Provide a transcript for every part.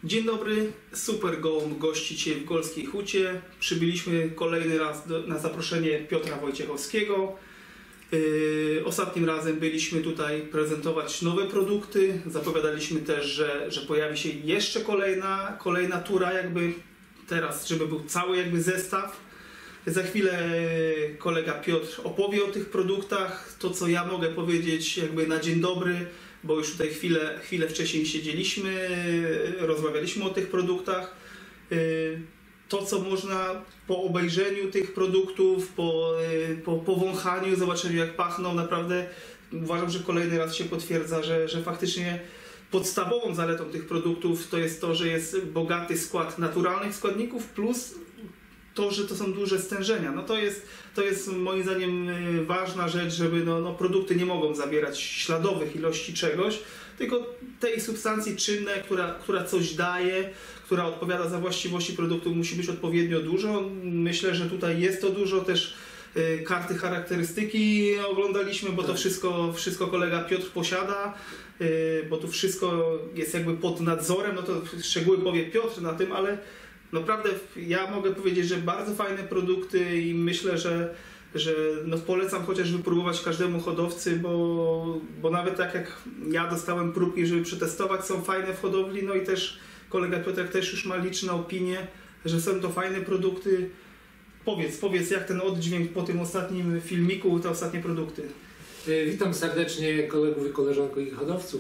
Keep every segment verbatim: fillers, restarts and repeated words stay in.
Dzień dobry, super gołąb gości Cię w Golskiej Hucie. Przybyliśmy kolejny raz do, na zaproszenie Piotra Wojciechowskiego. Yy, ostatnim razem byliśmy tutaj prezentować nowe produkty. Zapowiadaliśmy też, że, że pojawi się jeszcze kolejna, kolejna tura, jakby teraz, żeby był cały jakby zestaw. Za chwilę kolega Piotr opowie o tych produktach. To, co ja mogę powiedzieć jakby na dzień dobry, bo już tutaj chwilę, chwilę wcześniej siedzieliśmy, rozmawialiśmy o tych produktach. To, co można po obejrzeniu tych produktów, po, po, po wąchaniu, zobaczeniu jak pachną, naprawdę uważam, że kolejny raz się potwierdza, że, że faktycznie podstawową zaletą tych produktów to jest to, że jest bogaty skład naturalnych składników plus to, że to są duże stężenia. No to jest, to jest moim zdaniem ważna rzecz, żeby no, no produkty nie mogą zawierać śladowych ilości czegoś, tylko tej substancji czynnej, która, która coś daje, która odpowiada za właściwości produktu, musi być odpowiednio dużo. Myślę, że tutaj jest to dużo. Też y, karty charakterystyki oglądaliśmy, bo to wszystko, wszystko kolega Piotr posiada, y, bo tu wszystko jest jakby pod nadzorem. No to szczegóły powie Piotr na tym, ale naprawdę ja mogę powiedzieć, że bardzo fajne produkty i myślę, że, że no polecam chociaż wypróbować każdemu hodowcy, bo, bo nawet tak jak ja dostałem próbki, żeby przetestować, są fajne w hodowli, no i też kolega Piotr też już ma liczne opinie, że są to fajne produkty. Powiedz, powiedz jak ten oddźwięk po tym ostatnim filmiku, te ostatnie produkty. Witam serdecznie kolegów i koleżanków i hodowców.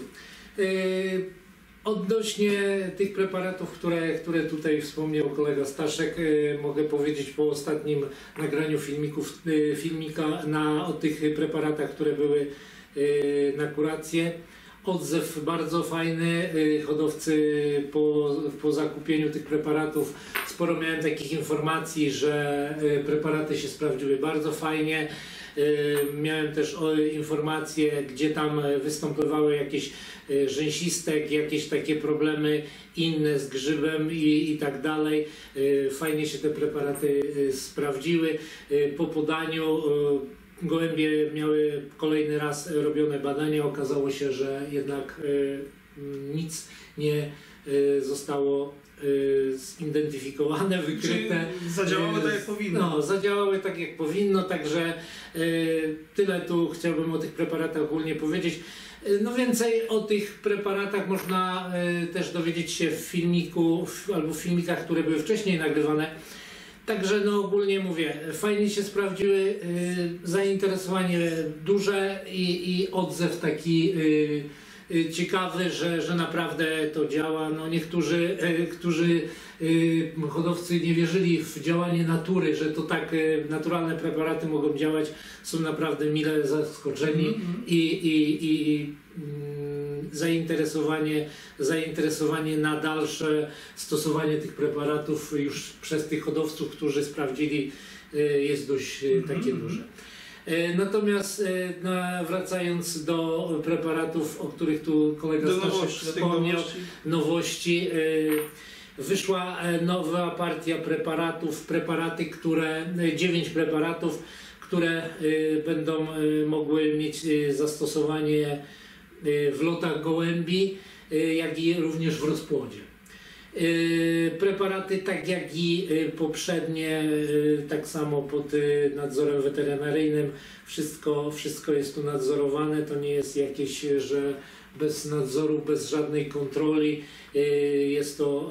Odnośnie tych preparatów, które, które tutaj wspomniał kolega Staszek, y, mogę powiedzieć po ostatnim nagraniu filmików, y, filmika na, o tych preparatach, które były y, na kurację. Odzew bardzo fajny, y, hodowcy po, po zakupieniu tych preparatów sporo miałem takich informacji, że y, preparaty się sprawdziły bardzo fajnie. Miałem też informacje, gdzie tam występowały jakieś rzęsistek, jakieś takie problemy inne z grzybem i, i tak dalej. Fajnie się te preparaty sprawdziły. Po podaniu gołębie miały kolejny raz robione badania. Okazało się, że jednak nic nie zostało zidentyfikowane, wykryte. Czyli zadziałały tak jak powinno. No, zadziałały tak jak powinno, także y, tyle tu chciałbym o tych preparatach ogólnie powiedzieć. No więcej o tych preparatach można y, też dowiedzieć się w filmiku w, albo w filmikach, które były wcześniej nagrywane. Także no ogólnie mówię, fajnie się sprawdziły, y, zainteresowanie duże i, i odzew taki y, ciekawy, że, że naprawdę to działa. No niektórzy, e, którzy e, hodowcy nie wierzyli w działanie natury, że to tak e, naturalne preparaty mogą działać, są naprawdę mile zaskoczeni mm -hmm. i, i, i mm, zainteresowanie, zainteresowanie na dalsze stosowanie tych preparatów już przez tych hodowców, którzy sprawdzili, e, jest dość e, takie mm -hmm. duże. Natomiast no, wracając do preparatów, o których tu kolega Staszek wspomniał, nowości, wyszła nowa partia preparatów, preparaty, które, dziewięć preparatów, które będą mogły mieć zastosowanie w lotach gołębi, jak i również w rozpłodzie. Preparaty tak jak i poprzednie, tak samo pod nadzorem weterynaryjnym, wszystko, wszystko jest tu nadzorowane, to nie jest jakieś, że bez nadzoru, bez żadnej kontroli jest to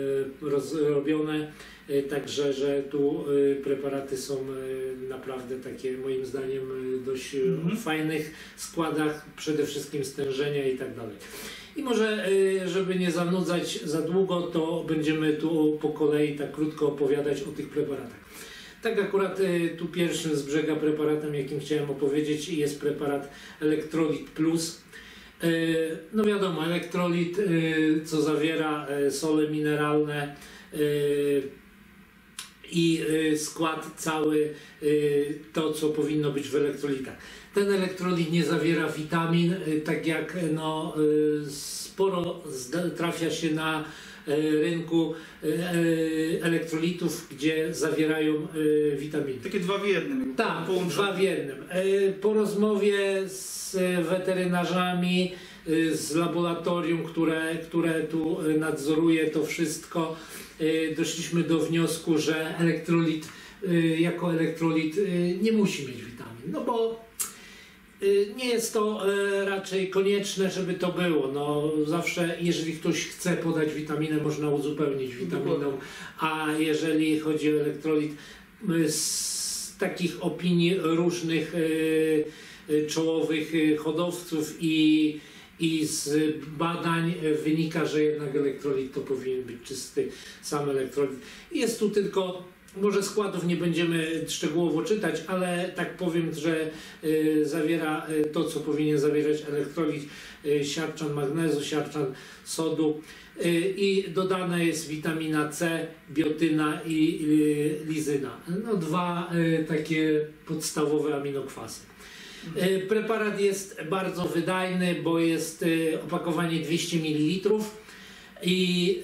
robione, także że tu preparaty są naprawdę takie moim zdaniem dość mm-hmm. fajnych składach, przede wszystkim stężenia i tak dalej. I może, żeby nie zanudzać za długo, to będziemy tu po kolei tak krótko opowiadać o tych preparatach. Tak akurat tu pierwszym z brzega preparatem, jakim chciałem opowiedzieć, jest preparat Electrolit Plus. No wiadomo, elektrolit, co zawiera sole mineralne i skład cały, to co powinno być w elektrolitach. Ten elektrolit nie zawiera witamin, tak jak no, sporo trafia się na rynku elektrolitów, gdzie zawierają witaminy. Takie dwa w jednym. Tak, dwa w jednym. Po rozmowie z weterynarzami z laboratorium, które, które tu nadzoruje to wszystko, doszliśmy do wniosku, że elektrolit jako elektrolit nie musi mieć witamin, no bo nie jest to raczej konieczne, żeby to było. No, zawsze, jeżeli ktoś chce podać witaminę, można uzupełnić witaminą, a jeżeli chodzi o elektrolit, z takich opinii różnych czołowych hodowców i, i z badań wynika, że jednak elektrolit to powinien być czysty sam elektrolit. Jest tu tylko, może składów nie będziemy szczegółowo czytać, ale tak powiem, że y, zawiera y, to, co powinien zawierać elektrolit, y, siarczan magnezu, siarczan sodu y, i dodana jest witamina C, biotyna i y, lizyna. No, dwa y, takie podstawowe aminokwasy. Y, preparat jest bardzo wydajny, bo jest y, opakowanie dwieście mililitrów i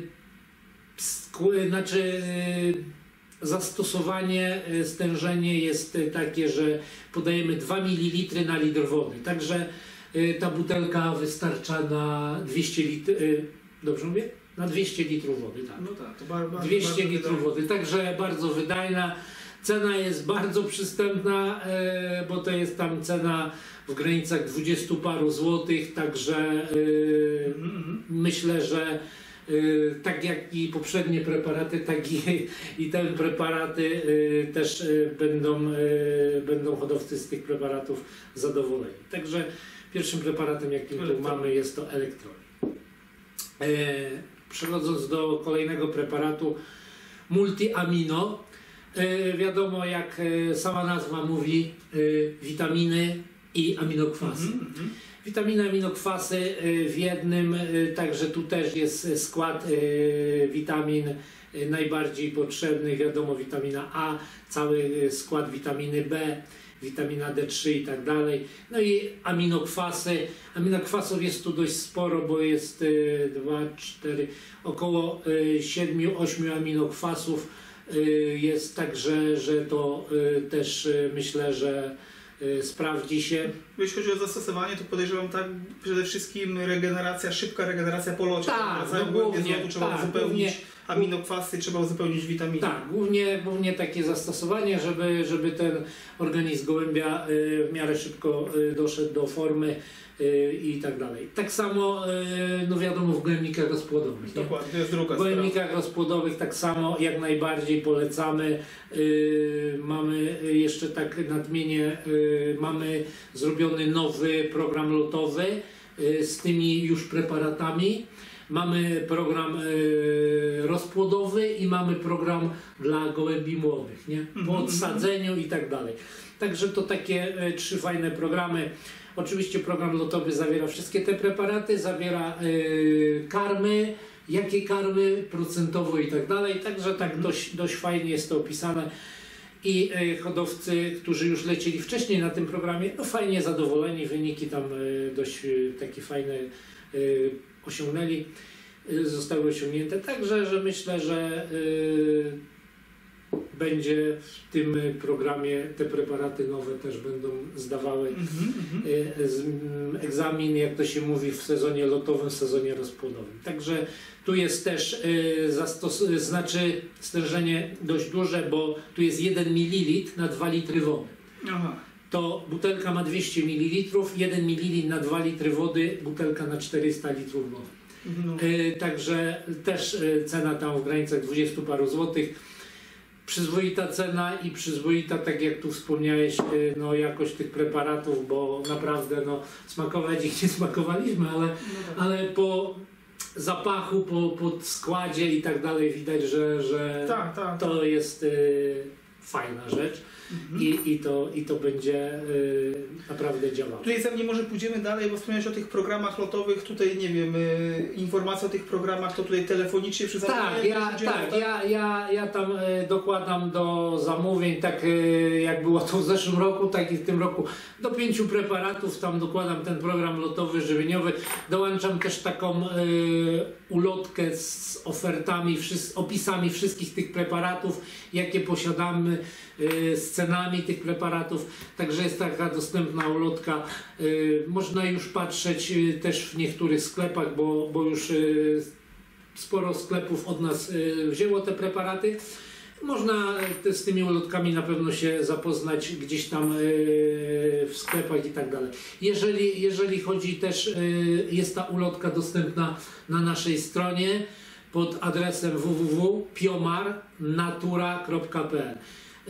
y, skły, znaczy y, zastosowanie, stężenie jest takie, że podajemy dwa mililitry na litr wody. Także ta butelka wystarcza na dwieście litrów, dobrze mówię? Na dwieście litrów wody, tak. No tak, to bardzo, dwieście bardzo litrów wydajne. wody, także bardzo wydajna. Cena jest bardzo przystępna, bo to jest tam cena w granicach dwudziestu paru złotych, także mm-hmm. myślę, że Yy, tak jak i poprzednie preparaty, tak i, i te preparaty yy, też yy, będą, yy, będą hodowcy z tych preparatów zadowoleni. Także pierwszym preparatem, jakim tu mamy, jest to elektrolit. Yy, przechodząc do kolejnego preparatu, multiamino. Yy, wiadomo, jak yy, sama nazwa mówi, yy, witaminy i aminokwasy. Mm-hmm. Witaminy, aminokwasy w jednym, także tu też jest skład witamin najbardziej potrzebnych, wiadomo, witamina A, cały skład witaminy B, witamina D trzy i tak dalej. No i aminokwasy. Aminokwasów jest tu dość sporo, bo jest dwa, cztery, około siedem, osiem aminokwasów jest, także, że to też myślę, że sprawdzi się. Jeśli chodzi o zastosowanie, to podejrzewam tak, przede wszystkim regeneracja, szybka regeneracja po locie. Tak, no głównie, trzeba tak, uzupełnić głównie, aminokwasy, trzeba uzupełnić witaminy. Tak, głównie, głównie takie zastosowanie, żeby, żeby ten organizm gołębia y, w miarę szybko y, doszedł do formy y, i tak dalej. Tak samo, y, no wiadomo, w gołębnikach rozpłodowych. Dokładnie, to jest druga W gołębnikach rozpłodowych tak samo jak najbardziej polecamy. Y, mamy jeszcze tak nadmienię, y, mamy zrobiony nowy program lotowy y, z tymi już preparatami. Mamy program y, rozpłodowy i mamy program dla gołębi młodych, nie? Po mm-hmm. odsadzeniu i tak dalej. Także to takie y, trzy fajne programy. Oczywiście program lotowy zawiera wszystkie te preparaty, zawiera y, karmy, jakie karmy, procentowo i tak dalej. Także tak mm-hmm. dość, dość fajnie jest to opisane. I y, hodowcy, którzy już lecieli wcześniej na tym programie, no fajnie zadowoleni, wyniki tam y, dość y, takie fajne y, osiągnęli, y, zostały osiągnięte. Także, że myślę, że y, będzie w tym programie te preparaty nowe też będą zdawały mm-hmm. y, z, y, egzamin, jak to się mówi, w sezonie lotowym, w sezonie rozpłodowym. Także tu jest też y, zastos- znaczy stężenie dość duże, bo tu jest jeden mililitr na dwa litry wody. Aha. To butelka ma dwieście mililitrów, jeden mililitr na dwa litry wody, butelka na czterysta litrów wody. No. Y, także też y, cena tam w granicach dwudziestu paru złotych. Przyzwoita cena i przyzwoita, tak jak tu wspomniałeś, y, no, jakość tych preparatów, bo naprawdę no, smakować ich nie smakowaliśmy, ale, no tak. ale po zapachu, po, po składzie i tak dalej widać, że, że tak, tak. to jest y, fajna rzecz. Mhm. I, i, to, i to będzie y, naprawdę działało. Tutaj zanim może pójdziemy dalej, bo wspomniałeś o tych programach lotowych, tutaj nie wiem, y, informacje o tych programach to tutaj telefonicznie przy zamówieniu? Tak, ja, tak, tak? Ja, ja, ja tam y, dokładam do zamówień, tak y, jak było to w zeszłym roku, tak i w tym roku, do pięciu preparatów tam dokładam ten program lotowy, żywieniowy. Dołączam też taką y, ulotkę z ofertami, wszy- opisami wszystkich tych preparatów, jakie posiadamy, y, z cenami tych preparatów, także jest taka dostępna ulotka. Można już patrzeć też w niektórych sklepach, bo, bo już sporo sklepów od nas wzięło te preparaty. Można te, z tymi ulotkami na pewno się zapoznać gdzieś tam w sklepach i tak dalej. Jeżeli, jeżeli chodzi też, jest ta ulotka dostępna na naszej stronie pod adresem w w w kropka piomar natura kropka p l.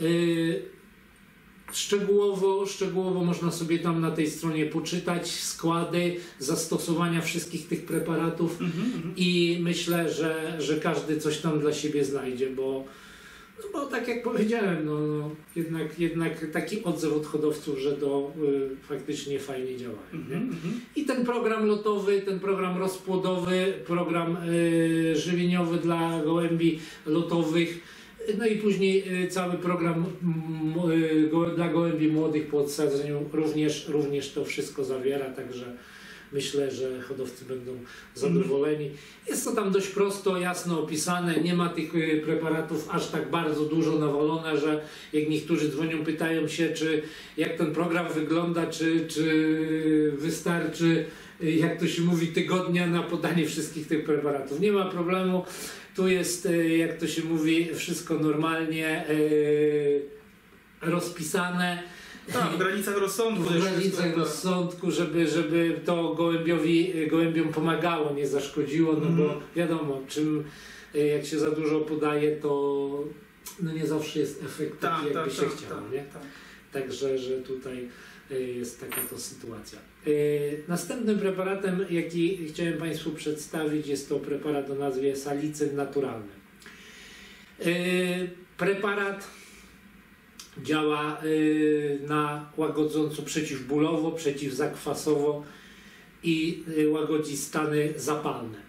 Szczegółowo, szczegółowo można sobie tam na tej stronie poczytać składy, zastosowania wszystkich tych preparatów mm-hmm. i myślę, że, że każdy coś tam dla siebie znajdzie, bo, no bo tak jak powiedziałem, no, no, jednak, jednak taki odzew od hodowców, że to y, faktycznie fajnie działa. Mm-hmm. I ten program lotowy, ten program rozpłodowy, program y, żywieniowy dla gołębi lotowych, no i później cały program dla gołębi młodych po odsadzeniu również, również to wszystko zawiera, także myślę, że hodowcy będą zadowoleni. Jest to tam dość prosto, jasno opisane, nie ma tych preparatów aż tak bardzo dużo nawalone, że jak niektórzy dzwonią, pytają się, czy jak ten program wygląda, czy, czy wystarczy, jak to się mówi, tygodnia na podanie wszystkich tych preparatów. Nie ma problemu. Tu jest, jak to się mówi, wszystko normalnie yy, rozpisane. Tak, w granicach rozsądku. W granicach rozsądku, żeby, żeby to gołębiowi, gołębiom pomagało, nie zaszkodziło, no mm. bo wiadomo, czym jak się za dużo podaje, to no nie zawsze jest efekt taki, tak, jakby tak, się tak, chciało. Tak, nie? Tak. Także, że tutaj jest taka to sytuacja. Następnym preparatem, jaki chciałem Państwu przedstawić, jest to preparat o nazwie salicyn naturalny. Preparat działa na łagodząco przeciwbólowo, przeciwzakwasowo i łagodzi stany zapalne.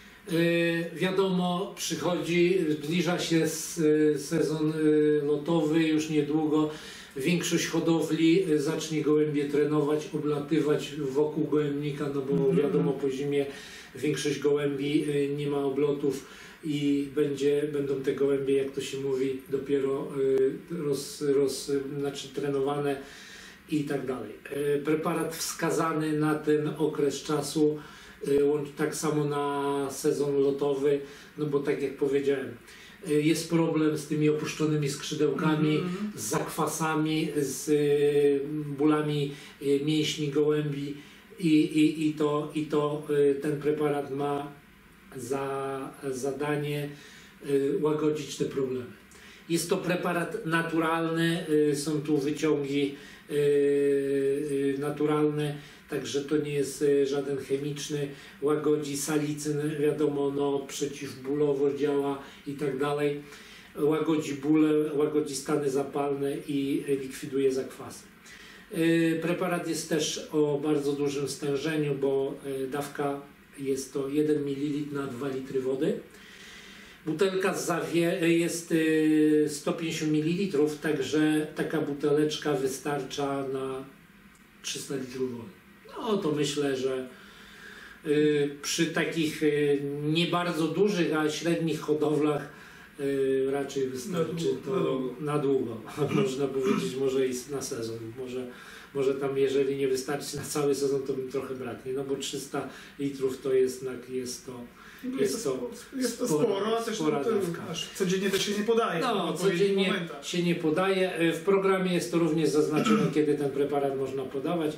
Wiadomo, przychodzi, zbliża się sezon lotowy już niedługo. Większość hodowli zacznie gołębie trenować, oblatywać wokół gołębnika, no bo mm-hmm. wiadomo, po zimie większość gołębi nie ma oblotów i będzie, będą te gołębie, jak to się mówi, dopiero roz, roz, znaczy trenowane i tak dalej. Preparat wskazany na ten okres czasu, tak samo na sezon lotowy, no bo tak jak powiedziałem, jest problem z tymi opuszczonymi skrzydełkami, mm-hmm. z zakwasami, z y, bólami y, mięśni gołębi i, i, i, to, i to y, ten preparat ma za zadanie y, łagodzić te problemy. Jest to preparat naturalny, y, są tu wyciągi y, y, naturalne, także to nie jest żaden chemiczny, łagodzi salicyn, wiadomo, no, przeciwbólowo działa i tak dalej, łagodzi bóle, łagodzi stany zapalne i likwiduje zakwasy. Preparat jest też o bardzo dużym stężeniu, bo dawka jest to jeden mililitr na dwa litry wody. Butelka zawie jest sto pięćdziesiąt mililitrów, także taka buteleczka wystarcza na trzysta litrów wody. No to myślę, że y, przy takich y, nie bardzo dużych, a średnich hodowlach y, raczej wystarczy to na długo. Na długo. Można powiedzieć, może i na sezon. Może, może tam, jeżeli nie wystarczy na cały sezon, to bym trochę braknie. No bo trzysta litrów to jest, jest to Jest, jest to, jest to sporo, sporo a też spora dawka. Codziennie też się nie podaje. No, codziennie się nie podaje. W programie jest to również zaznaczone, kiedy ten preparat można podawać.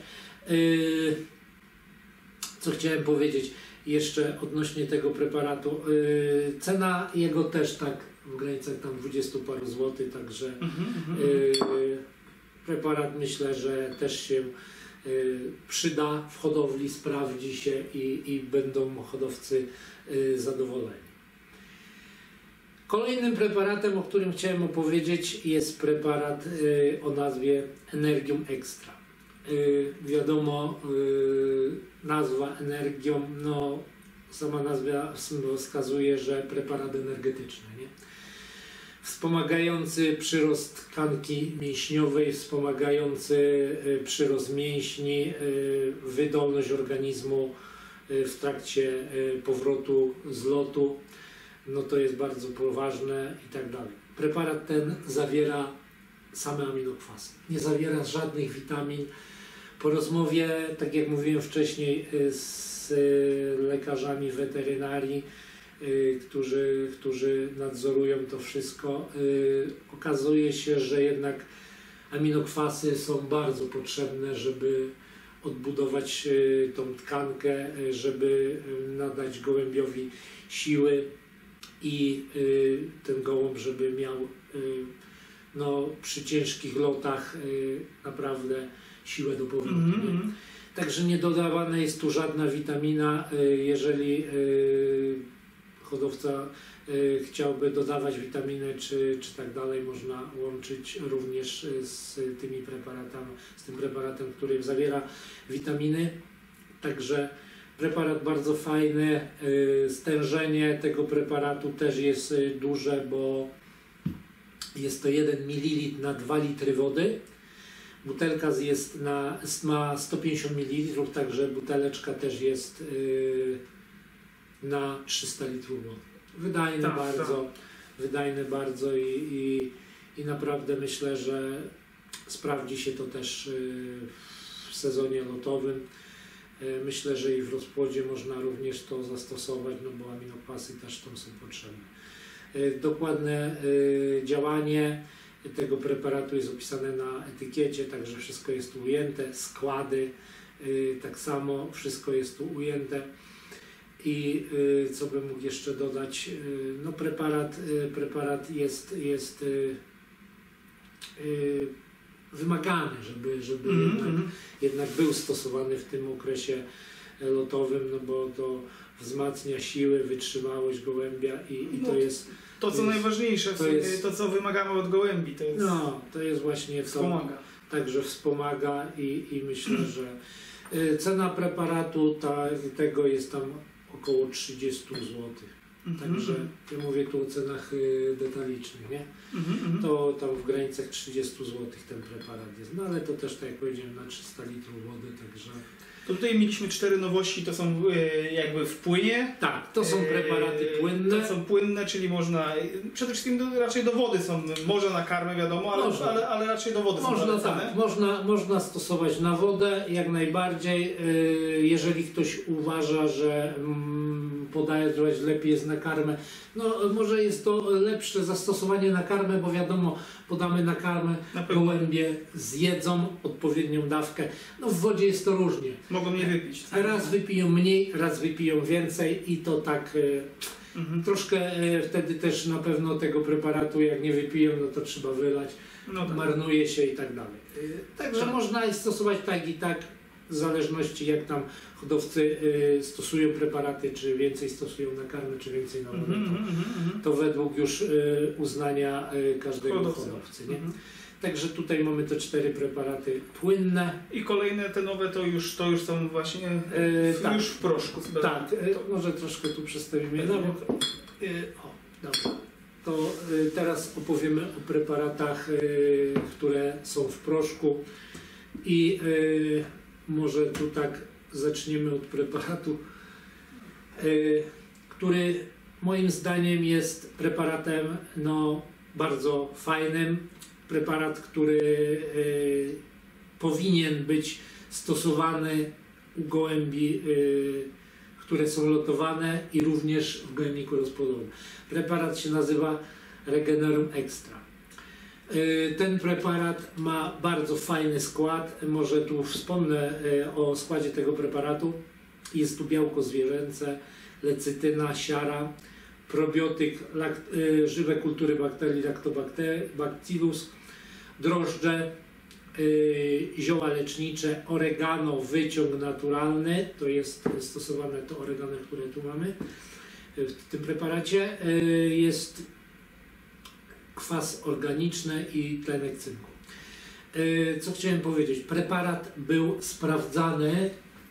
Co chciałem powiedzieć jeszcze odnośnie tego preparatu. Cena jego też tak w granicach tam dwudziestu paru złotych, także mm-hmm. preparat myślę, że też się przyda w hodowli, sprawdzi się i, i będą hodowcy zadowoleni. Kolejnym preparatem, o którym chciałem opowiedzieć, jest preparat o nazwie Energium Extra. Wiadomo, nazwa Energium, no sama nazwa wskazuje, że preparat energetyczny, nie? Wspomagający przyrost tkanki mięśniowej, wspomagający przyrost mięśni, wydolność organizmu w trakcie powrotu z lotu, no to jest bardzo poważne i tak dalej. Preparat ten zawiera same aminokwasy. Nie zawiera żadnych witamin. Po rozmowie, tak jak mówiłem wcześniej, z lekarzami weterynarii, którzy, którzy nadzorują to wszystko, okazuje się, że jednak aminokwasy są bardzo potrzebne, żeby odbudować tą tkankę, żeby nadać gołębiowi siły i ten gołąb, żeby miał no, przy ciężkich lotach naprawdę siłę do powrotu. Mm-hmm. Także nie dodawana jest tu żadna witamina. Jeżeli hodowca chciałby dodawać witaminy czy, czy tak dalej, można łączyć również z tymi preparatami, z tym preparatem, który zawiera witaminy. Także preparat bardzo fajny. Stężenie tego preparatu też jest duże, bo jest to jeden mililitr na dwa litry wody. Butelka jest na, ma sto pięćdziesiąt mililitrów, także buteleczka też jest yy, na trzysta litrów wody. Wydajny tak, bardzo, tak. wydajny bardzo i, i, i naprawdę myślę, że sprawdzi się to też yy, w sezonie lotowym. Yy, myślę, że i w rozpłodzie można również to zastosować, no bo aminokwasy też tam są potrzebne. Yy, dokładne yy, działanie tego preparatu jest opisane na etykiecie, także wszystko jest tu ujęte, składy yy, tak samo, wszystko jest tu ujęte. I yy, co bym mógł jeszcze dodać, yy, no preparat, yy, preparat jest, jest yy, yy, wymagany, żeby, żeby mm-hmm. jednak, jednak był stosowany w tym okresie lotowym, no bo to wzmacnia siły, wytrzymałość gołębia i, i no, to jest... To co jest, najważniejsze, to, jest, to co wymagamy od gołębi, to jest... No, to jest właśnie wspomaga. To, także wspomaga i, i myślę, że y, cena preparatu ta, tego jest tam około trzydzieści złotych. Mm-hmm. Także ja mówię tu o cenach y, detalicznych, nie? Mm-hmm. To tam w granicach trzydzieści złotych ten preparat jest. No ale to też, tak jak powiedziałem, na trzysta litrów wody, także... To tutaj mieliśmy cztery nowości, to są y, jakby w płynie. Tak, to są preparaty płynne. To są płynne, czyli można, przede wszystkim do, raczej do wody są, może na karmę wiadomo, ale, ale, ale raczej do wody można, są tak, można, można stosować na wodę jak najbardziej. Jeżeli ktoś uważa, że podawać lepiej jest na karmę, no może jest to lepsze zastosowanie na karmę, bo wiadomo, podamy na karmę, na gołębie zjedzą odpowiednią dawkę. No w wodzie jest to różnie. Mogą nie wypić. Raz wypiją mniej, raz wypiją więcej i to tak e, mhm. troszkę e, wtedy też na pewno tego preparatu jak nie wypiją, no to trzeba wylać, no tak. marnuje się i tak dalej. E, także tak. można stosować tak i tak, w zależności jak tam hodowcy e, stosują preparaty, czy więcej stosują na karmę, czy więcej na wodę, mm, to, mm, mm, to według już e, uznania e, każdego hodowcy, hodowcy nie? Mm. Także tutaj mamy te cztery preparaty płynne. I kolejne te nowe to już, to już są właśnie e, tak. już w proszku. Tak, e, to może troszkę tu przedstawimy. No, bo, e, o, dobra. To e, teraz opowiemy o preparatach, e, które są w proszku i e, może tu tak zaczniemy od preparatu, e, który moim zdaniem jest preparatem no, bardzo fajnym. Preparat, który y, powinien być stosowany u gołębi, y, które są lotowane i również w gołębniku rozpłodowym. Preparat się nazywa Regenerum Extra. Y, ten preparat ma bardzo fajny skład. Może tu wspomnę y, o składzie tego preparatu. Jest tu białko zwierzęce, lecytyna, siara, probiotyk, lak, y, żywe kultury bakterii Lactobacillus, drożdże, y, zioła lecznicze, oregano, wyciąg naturalny, to jest stosowane to oregano, które tu mamy w tym preparacie, y, jest kwas organiczny i tlenek cynku. Y, co chciałem powiedzieć? Preparat był sprawdzany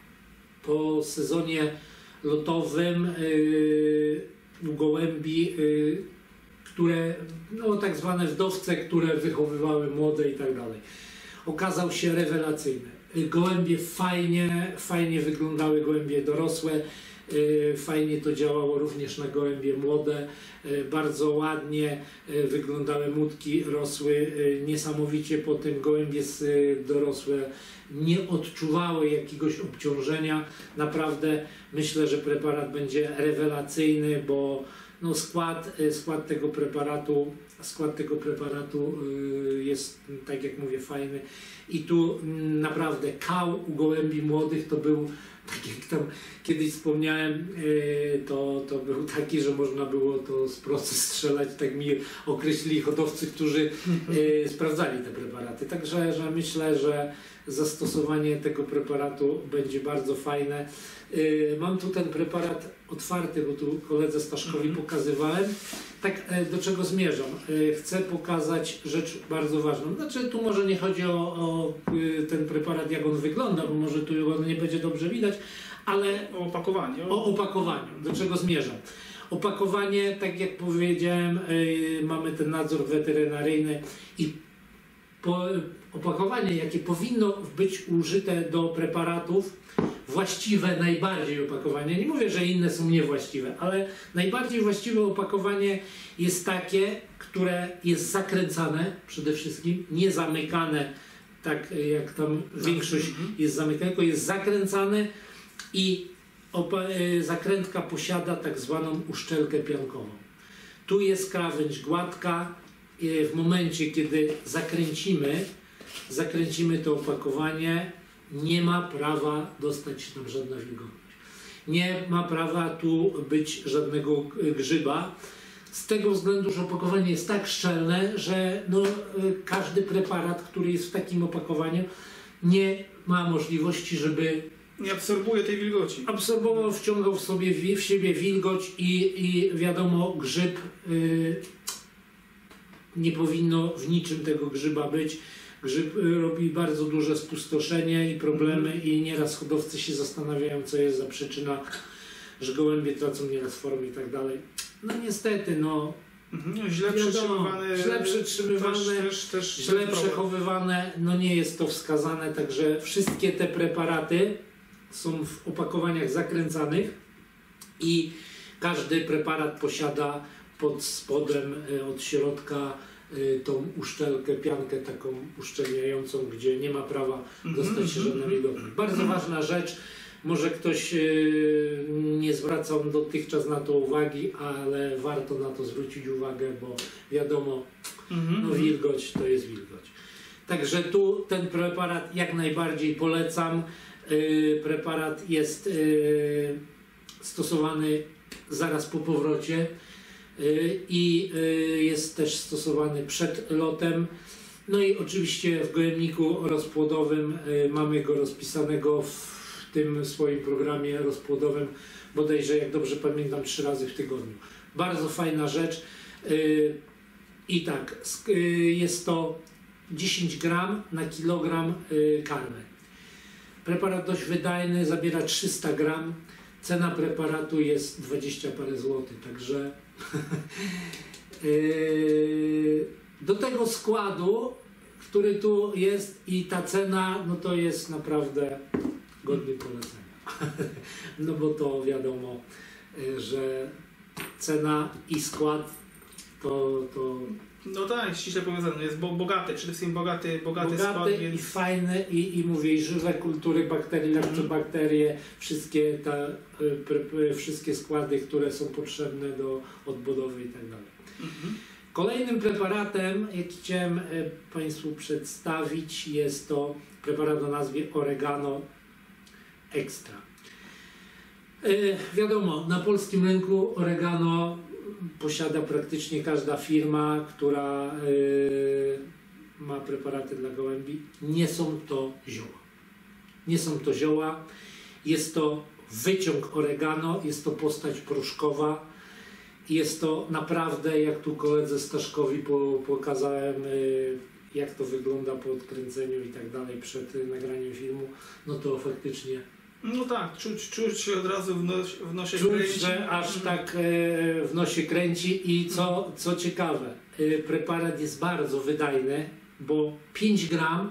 po sezonie lotowym y, u gołębi, y, które, no tak zwane wdowce, które wychowywały młode i tak dalej. Okazał się rewelacyjny. Gołębie fajnie, fajnie wyglądały, gołębie dorosłe, Fajnie to działało również na gołębie młode, bardzo ładnie wyglądały młódki, rosły niesamowicie, potem gołębie dorosłe nie odczuwały jakiegoś obciążenia. Naprawdę myślę, że preparat będzie rewelacyjny, bo no skład, skład tego preparatu skład tego preparatu jest, tak jak mówię, fajny i tu naprawdę kał u gołębi młodych to był, tak jak tam kiedyś wspomniałem, to, to był taki, że można było to z procy strzelać, tak mi określili hodowcy, którzy sprawdzali te preparaty. Także że myślę, że zastosowanie tego preparatu będzie bardzo fajne. Mam tu ten preparat otwarty, bo tu koledze Staszkowi pokazywałem. Tak, do czego zmierzam? Chcę pokazać rzecz bardzo ważną. Znaczy, tu może nie chodzi o, o ten preparat, jak on wygląda, bo może tu go nie będzie dobrze widać, ale o opakowaniu. O opakowaniu. Do czego zmierzam? Opakowanie, tak jak powiedziałem, mamy ten nadzór weterynaryjny i po, opakowanie, jakie powinno być użyte do preparatów, właściwe najbardziej opakowanie, nie mówię, że inne są niewłaściwe, ale najbardziej właściwe opakowanie jest takie, które jest zakręcane przede wszystkim, nie zamykane, tak jak tam większość jest zamykane, tylko jest zakręcane i zakrętka posiada tak zwaną uszczelkę piankową. Tu jest krawędź gładka, w momencie kiedy zakręcimy, zakręcimy to opakowanie, nie ma prawa dostać się tam żadna wilgotność. Nie ma prawa tu być żadnego grzyba. Z tego względu, że opakowanie jest tak szczelne, że no, każdy preparat, który jest w takim opakowaniu, nie ma możliwości, żeby nie absorbuje tej wilgoci. Absorbował, wciągał w sobie w siebie wilgoć i, i wiadomo, grzyb y, nie powinno w niczym tego grzyba być. Grzyb robi bardzo duże spustoszenie i problemy mm. i nieraz hodowcy się zastanawiają, co jest za przyczyna, że gołębie tracą nieraz formę i tak dalej. No niestety, no, mm, źle przetrzymywane, źle, przetrzymywane, też, też, też źle przechowywane, no nie jest to wskazane, także wszystkie te preparaty są w opakowaniach zakręcanych i każdy preparat posiada pod spodem, od środka tą uszczelkę, piankę taką uszczelniającą, gdzie nie ma prawa dostać się żadna wilgotność. Bardzo ważna rzecz, może ktoś nie zwracał dotychczas na to uwagi, ale warto na to zwrócić uwagę, bo wiadomo, no wilgoć to jest wilgoć. Także tu ten preparat jak najbardziej polecam. Preparat jest stosowany zaraz po powrocie i jest też stosowany przed lotem. No i oczywiście w gołębniku rozpłodowym mamy go rozpisanego w tym swoim programie rozpłodowym, bodajże, jak dobrze pamiętam, trzy razy w tygodniu. Bardzo fajna rzecz. I tak, jest to dziesięć gram na kilogram karmy. Preparat dość wydajny, zabiera trzysta gram. Cena preparatu jest dwadzieścia parę złotych, także do tego składu, który tu jest i ta cena, no to jest naprawdę godny polecenia. No bo to wiadomo, że cena i skład to... to no tak, ściśle powiązane, jest bogaty, przede wszystkim bogaty, bogaty, bogaty skład, więc... i fajny i, i mówię, i żywe kultury bakterii, laktobakterie, wszystkie, ta, y, wszystkie składy, które są potrzebne do odbudowy i tak dalej. Mhm. Kolejnym preparatem, jaki chciałem y, Państwu przedstawić, jest to preparat o nazwie Oregano Extra. Y, wiadomo, na polskim rynku oregano posiada praktycznie każda firma, która y, ma preparaty dla gołębi. Nie są to zioła. Nie są to zioła. Jest to wyciąg oregano, jest to postać proszkowa. Jest to naprawdę, jak tu koledze Staszkowi po, pokazałem, y, jak to wygląda po odkręceniu i tak dalej przed y, nagraniem filmu, no to faktycznie... No tak, czuć, czuć się od razu w, nos, w nosie czuć, kręci. że aż tak e, w nosie kręci i co, co ciekawe, e, preparat jest bardzo wydajny, bo pięć gram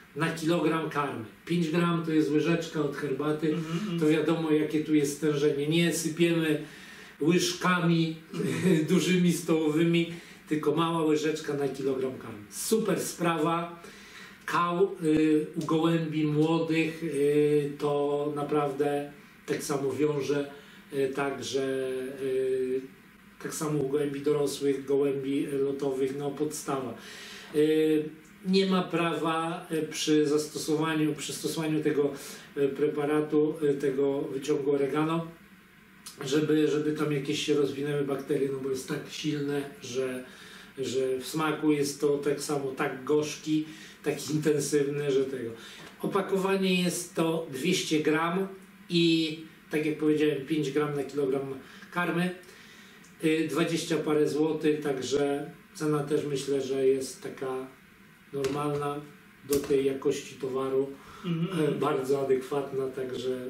na kilogram karmy. pięć gram to jest łyżeczka od herbaty, Mhm. to wiadomo jakie tu jest stężenie. Nie sypiemy łyżkami dużymi stołowymi, tylko mała łyżeczka na kilogram karmy. Super sprawa. Kał y, u gołębi młodych y, to naprawdę tak samo wiąże, y, także y, tak samo u gołębi dorosłych, gołębi lotowych, no podstawa. Y, nie ma prawa y, przy zastosowaniu, przy stosowaniu tego y, preparatu, y, tego wyciągu oregano, żeby, żeby tam jakieś się rozwinęły bakterie, no bo jest tak silne, że, że w smaku jest to tak samo tak gorzki, tak intensywny, że tego. Opakowanie jest to dwieście gram i tak jak powiedziałem pięć gram na kilogram karmy, dwadzieścia parę złotych, także cena też myślę, że jest taka normalna do tej jakości towaru, Mhm. bardzo adekwatna, także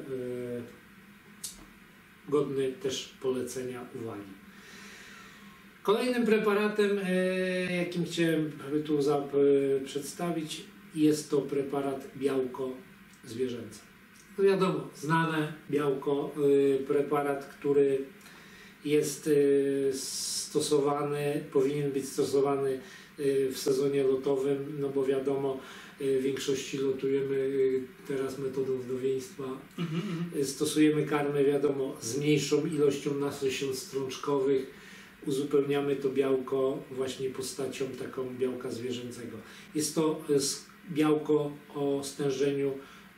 godny też polecenia, uwagi. Kolejnym preparatem, jakim chciałem tu przedstawić, jest to preparat białko zwierzęce. No wiadomo, znane białko, preparat, który jest stosowany, powinien być stosowany w sezonie lotowym, no bo wiadomo, w większości lotujemy teraz metodą wdowieństwa. Mhm. Stosujemy karmę, wiadomo, z mniejszą ilością nasion strączkowych. Uzupełniamy to białko właśnie postacią taką białka zwierzęcego. Jest to białko o stężeniu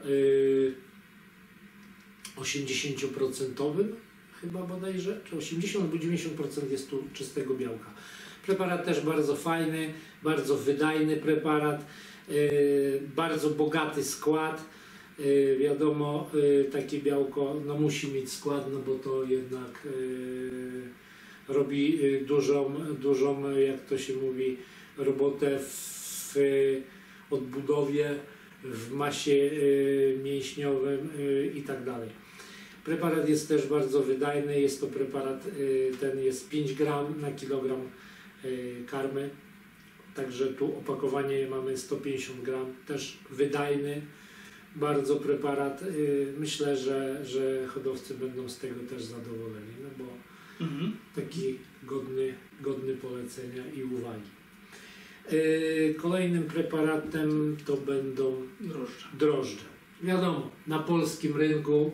osiemdziesiąt procent chyba bodajże, czy osiemdziesiąt albo dziewięćdziesiąt procent jest tu czystego białka. Preparat też bardzo fajny, bardzo wydajny preparat, bardzo bogaty skład. Wiadomo, takie białko no, musi mieć skład, no bo to jednak robi dużą, dużą, jak to się mówi, robotę w odbudowie, w masie mięśniowym i tak dalej. Preparat jest też bardzo wydajny, jest to preparat, ten jest pięć gram na kilogram karmy, także tu opakowanie mamy sto pięćdziesiąt gram, też wydajny bardzo preparat. Myślę, że, że hodowcy będą z tego też zadowoleni, no bo Mhm. taki godny, godny polecenia i uwagi. Kolejnym preparatem to będą Drożdże. drożdże. Wiadomo, na polskim rynku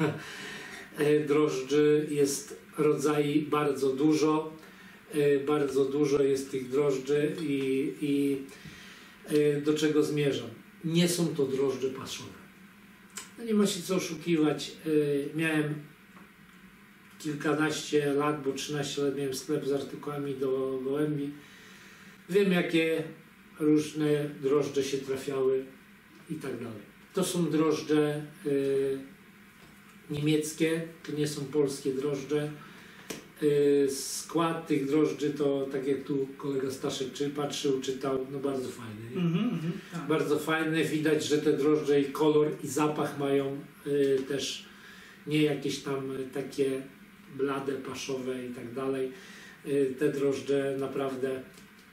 drożdży jest rodzajów bardzo dużo. Bardzo dużo jest tych drożdży i, i do czego zmierzam? Nie są to drożdże paszowe. No nie ma się co oszukiwać. Miałem kilkanaście lat, bo trzynaście lat miałem sklep z artykułami do gołębi. Wiem, jakie różne drożdże się trafiały i tak dalej. To są drożdże y, niemieckie, to nie są polskie drożdże. Y, skład tych drożdży to, tak jak tu kolega Staszek czy patrzył, czytał, no bardzo fajny. Nie? Mhm. Mhm. Tak. Bardzo fajne, widać, że te drożdże i kolor i zapach mają y, też nie jakieś tam y, takie blade, paszowe i tak dalej. Y, te drożdże naprawdę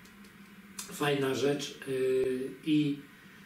fajna rzecz y, i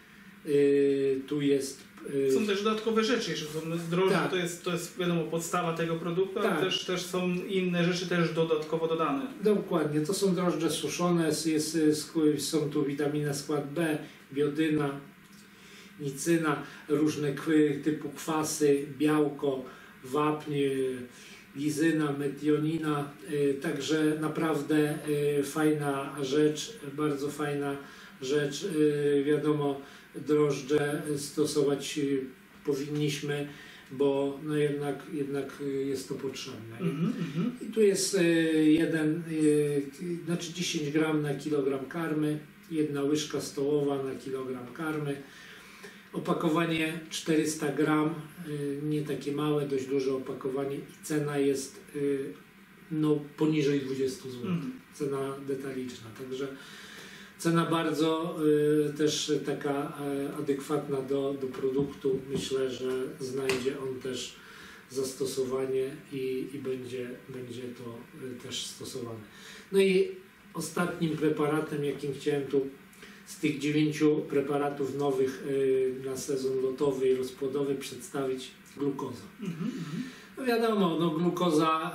y, tu jest y, Są też dodatkowe rzeczy, jeszcze są drożdże, Tak. to, jest, to jest wiadomo podstawa tego produktu, ale Tak. też, też są inne rzeczy też dodatkowo dodane. dokładnie, to są drożdże suszone, jest, jest, są tu witamina skład B, biodyna, nicyna, różne typu kwasy, białko, wapń, lizyna, metionina, także naprawdę fajna rzecz, bardzo fajna rzecz. Wiadomo, drożdże stosować powinniśmy, bo no jednak, jednak jest to potrzebne. Mhm. Mhm. I tu jest jeden, znaczy dziesięć gram na kilogram karmy, jedna łyżka stołowa na kilogram karmy. Opakowanie czterysta gram, nie takie małe, dość duże opakowanie i cena jest no, poniżej dwadzieścia złotych. Mhm. Cena detaliczna, także cena bardzo też taka adekwatna do, do produktu. Myślę, że znajdzie on też zastosowanie i, i będzie, będzie to też stosowane. No i ostatnim preparatem, jakim chciałem tu z tych dziewięciu preparatów nowych na sezon lotowy i rozpłodowy przedstawić glukozę. Mhm, no wiadomo, no glukoza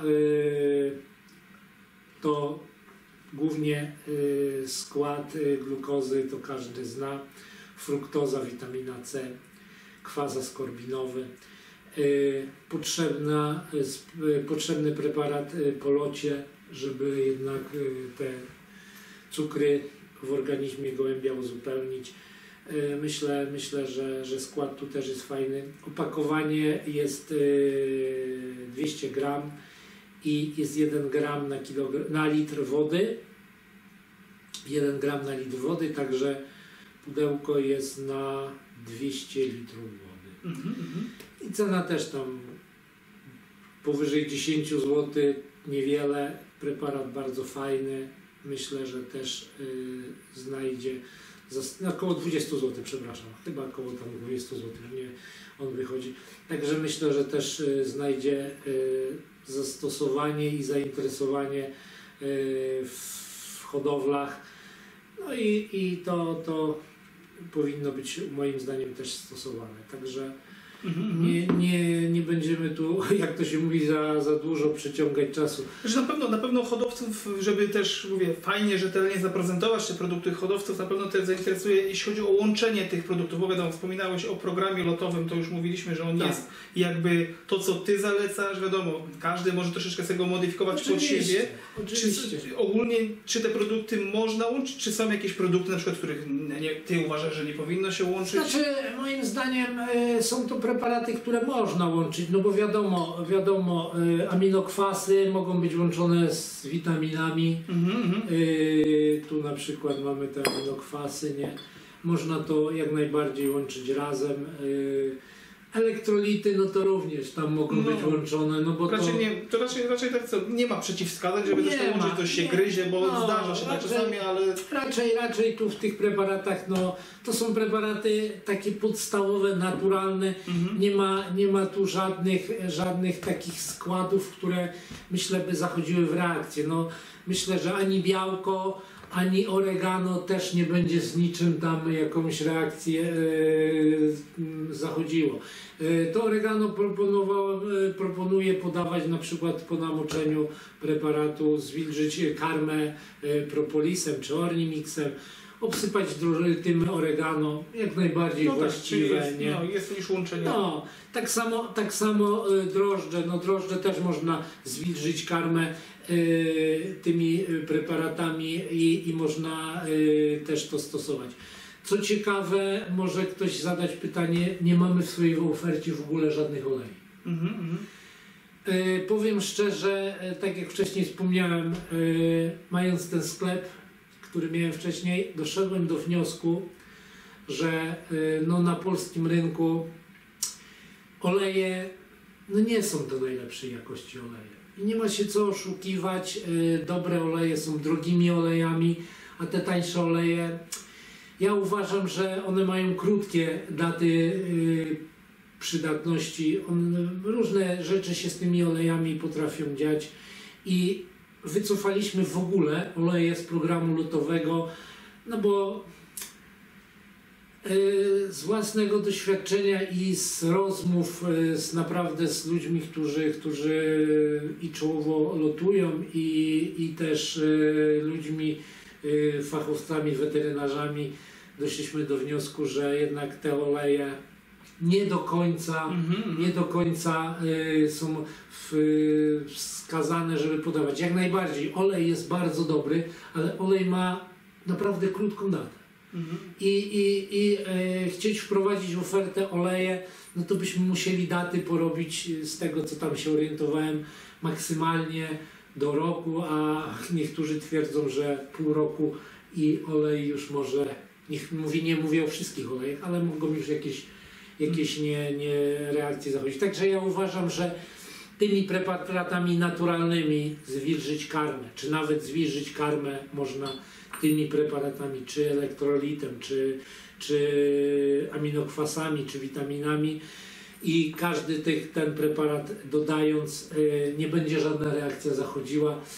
to głównie skład glukozy, to każdy zna. Fruktoza, witamina C, kwas askorbinowy. Potrzebna, potrzebny preparat po locie, żeby jednak te cukry w organizmie gołębia uzupełnić. Myślę, myślę że, że skład tu też jest fajny. Opakowanie jest dwieście gram i jest jeden gram na, kilogram, na litr wody. jeden gram na litr wody, także pudełko jest na dwieście litrów wody. Mm-hmm. I cena też tam powyżej dziesięć złotych, niewiele. Preparat bardzo fajny. Myślę, że też yy, znajdzie za, około dwadzieścia złotych, przepraszam, chyba około tam dwadzieścia złotych, nie, on wychodzi. Także myślę, że też yy, znajdzie yy, zastosowanie i zainteresowanie yy, w hodowlach. No i, i to, to powinno być moim zdaniem też stosowane. Także mm-hmm. nie, nie, nie będziemy tu, jak to się mówi, za, za dużo przyciągać czasu. Że na pewno, na pewno hodowców, żeby też, mówię, fajnie, rzetelnie zaprezentować te produkty hodowców, na pewno też zainteresuje, jeśli chodzi o łączenie tych produktów, bo wiadomo, wspominałeś o programie lotowym, to już mówiliśmy, że on tak. jest jakby to, co ty zalecasz, wiadomo, każdy może troszeczkę sobie go modyfikować oczywiście, pod siebie. Oczywiście. Czy, ogólnie, czy te produkty można łączyć, czy są jakieś produkty, na przykład, których nie, ty uważasz, że nie powinno się łączyć? Znaczy, moim zdaniem y, są to preparaty, które można łączyć, no bo wiadomo, wiadomo, y, aminokwasy mogą być łączone z witaminami. Mm-hmm. Y, tu na przykład mamy te aminokwasy, nie? Można to jak najbardziej łączyć razem. Y, Elektrolity, no to również tam mogą no, być łączone, no bo raczej to... Nie, to raczej, raczej tak co, nie ma przeciwwskazań, żeby nie też to łączyć, to się nie, gryzie, bo no, zdarza się tak czasami, ale... Raczej, raczej tu w tych preparatach, no to są preparaty takie podstawowe, naturalne, mhm. nie ma, nie ma tu żadnych, żadnych takich składów, które myślę by zachodziły w reakcję, no myślę, że ani białko, ani oregano też nie będzie z niczym tam jakąś reakcję e, zachodziło. E, to oregano proponował, e, proponuje podawać na przykład po namoczeniu preparatu, zwilżyć karmę e, propolisem czy ornimixem, obsypać tym oregano, jak najbardziej no właściwe. Tak, jest, nie? No, jest już łączenie. No, tak samo, tak samo e, drożdże, no drożdże też można zwilżyć karmę tymi preparatami i, i można y, też to stosować. Co ciekawe, może ktoś zadać pytanie, nie mamy w swojej ofercie w ogóle żadnych olei. Mm-hmm. Y, powiem szczerze, tak jak wcześniej wspomniałem, y, mając ten sklep, który miałem wcześniej, doszedłem do wniosku, że y, no, na polskim rynku oleje no, nie są to najlepszej jakości oleje. I nie ma się co oszukiwać, dobre oleje są drogimi olejami, a te tańsze oleje, ja uważam, że one mają krótkie daty przydatności. On, różne rzeczy się z tymi olejami potrafią dziać i wycofaliśmy w ogóle oleje z programu lotowego, no bo z własnego doświadczenia i z rozmów z naprawdę z ludźmi, którzy, którzy i czołowo lotują i, i też ludźmi, fachowcami, weterynarzami, doszliśmy do wniosku, że jednak te oleje nie do końca, mm-hmm. nie do końca są w, wskazane, żeby podawać. Jak najbardziej olej jest bardzo dobry, ale olej ma naprawdę krótką datę. Mhm. I, i, i e, chcieć wprowadzić w ofertę oleje, no to byśmy musieli daty porobić z tego, co tam się orientowałem, maksymalnie do roku, a niektórzy twierdzą, że pół roku i olej już może, niech mówi, nie mówię o wszystkich olejach, ale mogą już jakieś, jakieś nie, nie reakcje zachodzić. Także ja uważam, że tymi preparatami naturalnymi zwilżyć karmę, czy nawet zwilżyć karmę można tymi preparatami, czy elektrolitem, czy, czy aminokwasami, czy witaminami i każdy tych, ten preparat dodając y, nie będzie żadna reakcja zachodziła.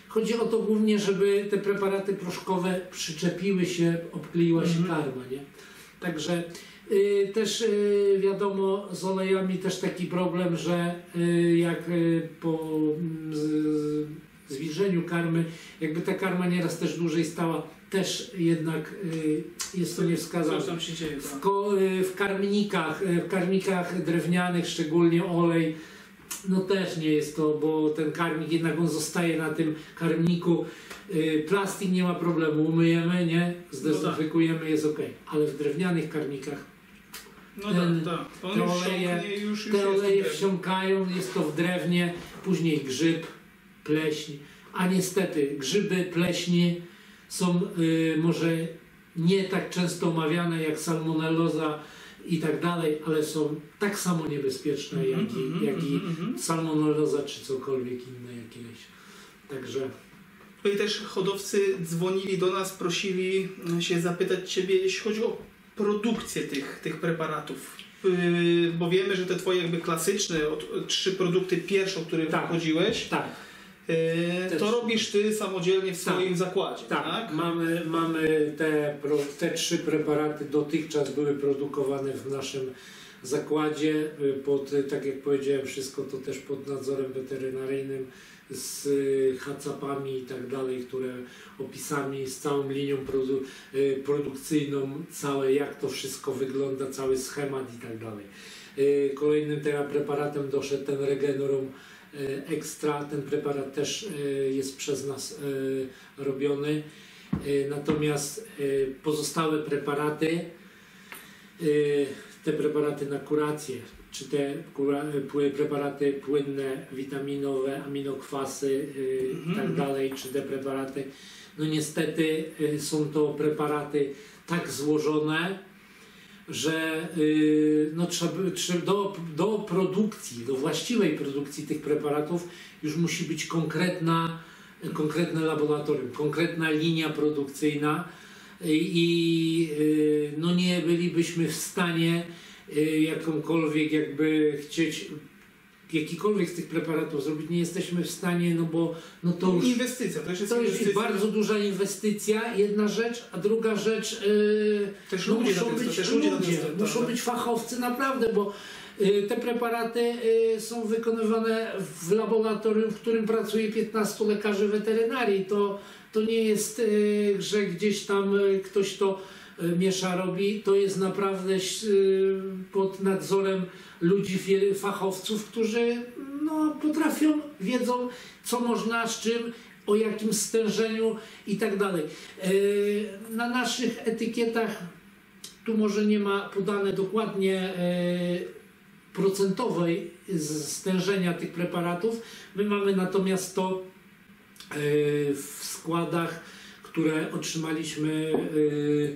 Chodzi o to głównie, żeby te preparaty proszkowe przyczepiły się, obkleiła się Mhm. karma, nie? Także y, też y, wiadomo, z olejami też taki problem, że y, jak y, po mm, z, zwilżeniu karmy, jakby ta karma nieraz też dłużej stała, też jednak y, jest to Coś niewskazane. tam się dzieje. W, Tak. ko, y, w karmnikach, y, w karmnikach drewnianych, szczególnie olej, no też nie jest to, bo ten karmnik jednak on zostaje na tym karmniku. Y, plastik nie ma problemu, umyjemy, nie? Zdezynfekujemy, jest ok. Ale w drewnianych karmnikach No ten- tak, tak. On te już oleje- wsiąknie, już, już te jest oleje tutaj. wsiąkają, jest to w drewnie, później grzyb, pleśń, a niestety grzyby, pleśni są y, może nie tak często omawiane jak salmonelloza i tak dalej, ale są tak samo niebezpieczne jak i, Mhm, jak i mhm, mhm. salmonelloza czy cokolwiek inne jakieś. Także No i też hodowcy dzwonili do nas, prosili się zapytać Ciebie, jeśli chodzi o produkcję tych, tych preparatów. Yy, bo wiemy, że te Twoje jakby klasyczne od, trzy produkty pierwsze, o których Tak. wychodziłeś, tak, yy, Też. to robisz Ty samodzielnie w Tak. swoim zakładzie, tak, tak? Mamy, mamy te, pro, te trzy preparaty dotychczas były produkowane w naszym zakładzie, y, pod, y, tak jak powiedziałem, wszystko to też pod nadzorem weterynaryjnym, z y, hacapami i tak dalej, które opisami, z całą linią produ, y, produkcyjną, całe jak to wszystko wygląda, cały schemat i tak dalej. Y, Kolejnym teraz preparatem doszedł ten Regeneron y, Extra. Ten preparat też y, jest przez nas y, robiony. Y, Natomiast y, pozostałe preparaty, y, te preparaty na kurację, czy te kura, pły- preparaty płynne, witaminowe, aminokwasy y, i Mhm, tak mhm. dalej, czy te preparaty, no niestety y, są to preparaty tak złożone, że y, no, trzeba, trzeba do, do produkcji, do właściwej produkcji tych preparatów już musi być konkretna, konkretne laboratorium, konkretna linia produkcyjna i, i y, no nie bylibyśmy w stanie y, jakąkolwiek jakby chcieć jakikolwiek z tych preparatów zrobić, nie jesteśmy w stanie, no bo no to już Inwestycja, to już jest to jest inwestycja. bardzo duża inwestycja, jedna rzecz, a druga rzecz, yy, Też no ludzie muszą na tym- być też ludzie na tym ludzie, stoją, muszą tak. być fachowcy naprawdę, bo yy, te preparaty yy, są wykonywane w laboratorium, w którym pracuje piętnastu lekarzy weterynarii. To, to nie jest, yy, że gdzieś tam yy, ktoś to yy, miesza, robi. To jest naprawdę yy, pod nadzorem ludzi, wie- fachowców, którzy no, potrafią, wiedzą co można, z czym, o jakim stężeniu i tak dalej. Yy, Na naszych etykietach tu może nie ma podane dokładnie yy, procentowej z- stężenia tych preparatów. My mamy natomiast to yy, w składach, które otrzymaliśmy yy,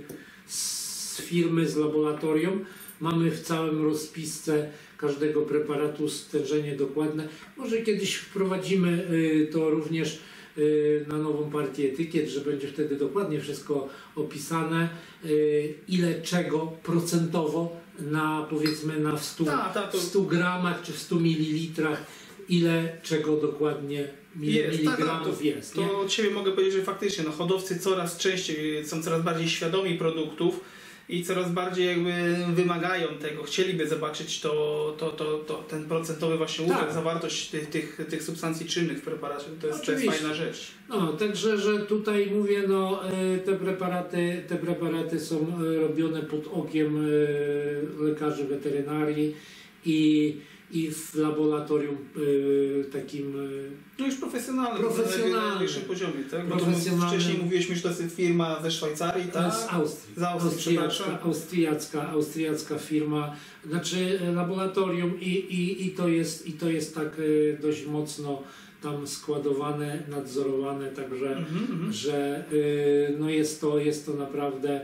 z firmy, z laboratorium. Mamy w całym rozpisce każdego preparatu stężenie dokładne. Może kiedyś wprowadzimy y, to również y, na nową partię etykiet, że będzie wtedy dokładnie wszystko opisane, y, ile czego procentowo na powiedzmy na stu, Tak, tak, to- stu gramach czy w stu mililitrach, ile czego dokładnie mili, Jest, tak, tak, miligramów to- jest. Nie? To od Ciebie mogę powiedzieć, że faktycznie no, hodowcy coraz częściej są coraz bardziej świadomi produktów i coraz bardziej jakby wymagają tego, chcieliby zobaczyć to, to, to, to, ten procentowy właśnie udział, Tak. zawartość tych, tych, tych substancji czynnych w preparacie. To jest, to jest Oczywiście. fajna rzecz. No, także, że tutaj mówię, no, e, te preparaty, te preparaty są e, robione pod okiem e, lekarzy weterynarii i, i w laboratorium e, takim e, No już profesjonalny, Profesjonalny. na najwyższym poziomie, tak? Bo tu Profesjonalny. wcześniej mówiłeś mi, że to jest firma ze Szwajcarii, tak? z Austrii. Z Austrii, austriacka, przepraszam. austriacka, austriacka firma, znaczy e, laboratorium i, i, i, to jest, i to jest tak e, dość mocno tam składowane, nadzorowane, także Mhm, mhm. że y, no jest, to, jest to naprawdę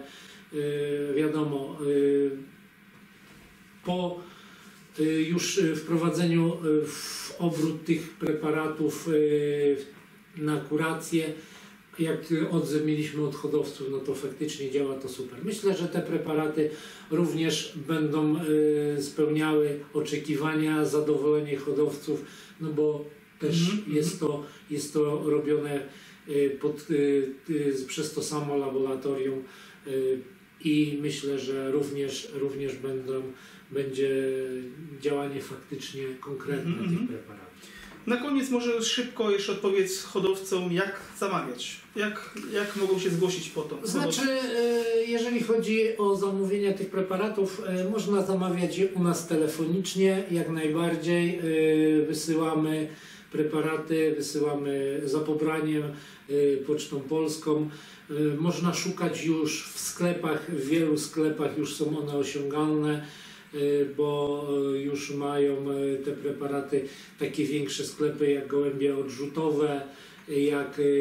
y, wiadomo y, po y, już y, wprowadzeniu y, w obrót tych preparatów y, na kurację, jak odzew mieliśmy od hodowców, no to faktycznie działa to super. Myślę, że te preparaty również będą y, spełniały oczekiwania, zadowolenie hodowców, no bo Też Mhm, jest, to, jest to robione y, pod, y, y, przez to samo laboratorium y, i myślę, że również, również będą, będzie działanie faktycznie konkretne Mhm, tych mhm. preparatów. Na koniec może szybko jeszcze odpowiedz hodowcom, jak zamawiać, jak, jak mogą się zgłosić po to. Znaczy, y, jeżeli chodzi o zamówienia tych preparatów, y, można zamawiać je u nas telefonicznie, jak najbardziej. Y, Wysyłamy preparaty, wysyłamy za pobraniem y, Pocztą Polską. Y, Można szukać już w sklepach, w wielu sklepach już są one osiągalne, y, bo y, już mają y, te preparaty takie większe sklepy jak gołębie odrzutowe, y, jak y,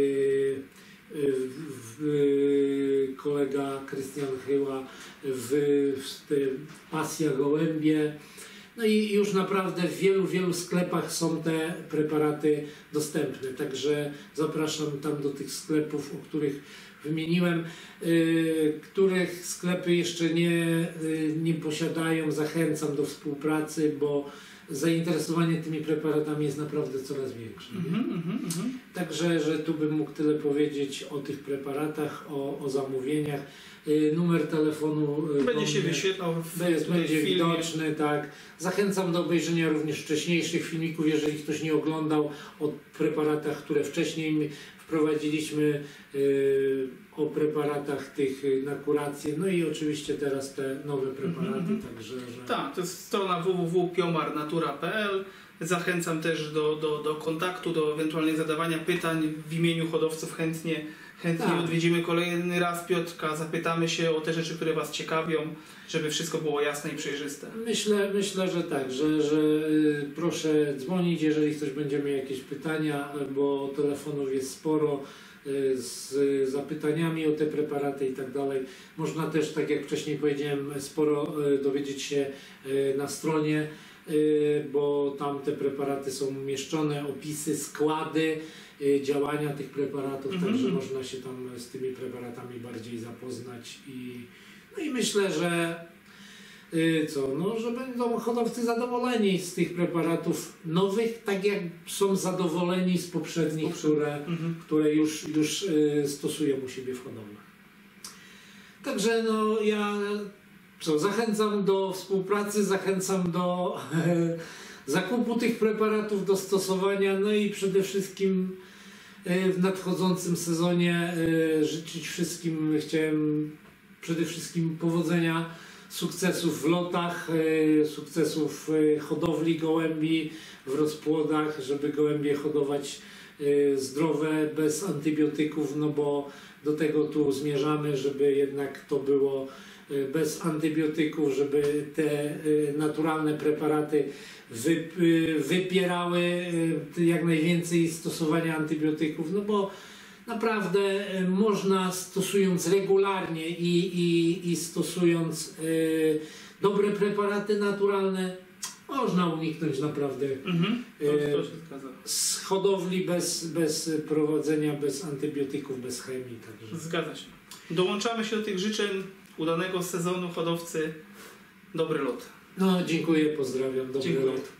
y, w, y, kolega Krystian Chyła w, w tym Pasja Gołębie. No i już naprawdę w wielu, wielu sklepach są te preparaty dostępne, także zapraszam tam do tych sklepów, o których wymieniłem, yy, których sklepy jeszcze nie, yy, nie posiadają. Zachęcam do współpracy, bo zainteresowanie tymi preparatami jest naprawdę coraz większe. Mhm, mhm, mhm. Także, że tu bym mógł tyle powiedzieć o tych preparatach, o, o zamówieniach. Yy, numer telefonu yy, Będzie się mnie wyświetlał w Będzie, tutaj będzie filmie. widoczny, tak. Zachęcam do obejrzenia również wcześniejszych filmików, jeżeli ktoś nie oglądał, o preparatach, które wcześniej wprowadziliśmy, yy, o preparatach tych na kurację, no i oczywiście teraz te nowe preparaty, Mhm. także... Że... Tak, to jest strona w w w kropka piomar natura kropka p l. Zachęcam też do, do, do kontaktu, do ewentualnie zadawania pytań w imieniu hodowców. Chętnie, chętnie Tak. odwiedzimy kolejny raz Piotrka, zapytamy się o te rzeczy, które Was ciekawią, żeby wszystko było jasne i przejrzyste. Myślę, myślę, że tak, że, że y, proszę dzwonić, jeżeli ktoś będzie miał jakieś pytania, bo telefonów jest sporo y, z zapytaniami o te preparaty i tak dalej. Można też, tak jak wcześniej powiedziałem, sporo y, dowiedzieć się y, na stronie, y, bo tam te preparaty są umieszczone, opisy, składy y, działania tych preparatów, Mhm. także można się tam z tymi preparatami bardziej zapoznać i, no i myślę, że Yy, co, no, że będą hodowcy zadowoleni z tych preparatów nowych, tak jak są zadowoleni z poprzednich, które, Mhm. które już, już yy, stosują u siebie w hodowlach. Także no ja co, zachęcam do współpracy, zachęcam do e, zakupu tych preparatów, do stosowania, no i przede wszystkim e, w nadchodzącym sezonie e, życzyć wszystkim, chciałem przede wszystkim powodzenia, sukcesów w lotach, e, sukcesów w hodowli gołębi, w rozpłodach, żeby gołębie hodować e, zdrowe, bez antybiotyków, no bo do tego tu zmierzamy, żeby jednak to było e, bez antybiotyków, żeby te e, naturalne preparaty wy, e, wypierały e, jak najwięcej stosowania antybiotyków, no bo naprawdę można, stosując regularnie i, i, i stosując y, dobre preparaty naturalne, można uniknąć naprawdę Mhm. To, to się zgadza. z hodowli bez, bez prowadzenia, bez antybiotyków, bez chemii. Także. Zgadza się. Dołączamy się do tych życzeń udanego sezonu hodowcy. Dobry lot. No, dziękuję, pozdrawiam, dobry Dziękuję. lot.